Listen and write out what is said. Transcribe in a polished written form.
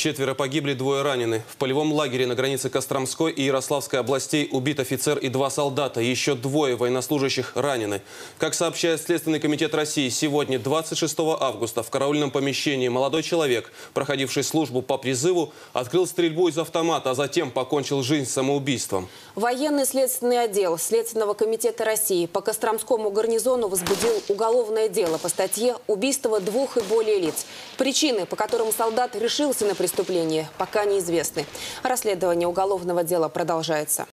4 погибли, 2 ранены. В полевом лагере на границе Костромской и Ярославской областей убит офицер и 2 солдата. Еще 2 военнослужащих ранены. Как сообщает Следственный комитет России, сегодня, 26 августа, в караульном помещении молодой человек, проходивший службу по призыву, открыл стрельбу из автомата, а затем покончил жизнь самоубийством. Военный следственный отдел Следственного комитета России по Костромскому гарнизону возбудил уголовное дело по статье «Убийство 2 и более лиц». Причины, по которым солдат решился на преступление, пока неизвестны. Расследование уголовного дела продолжается.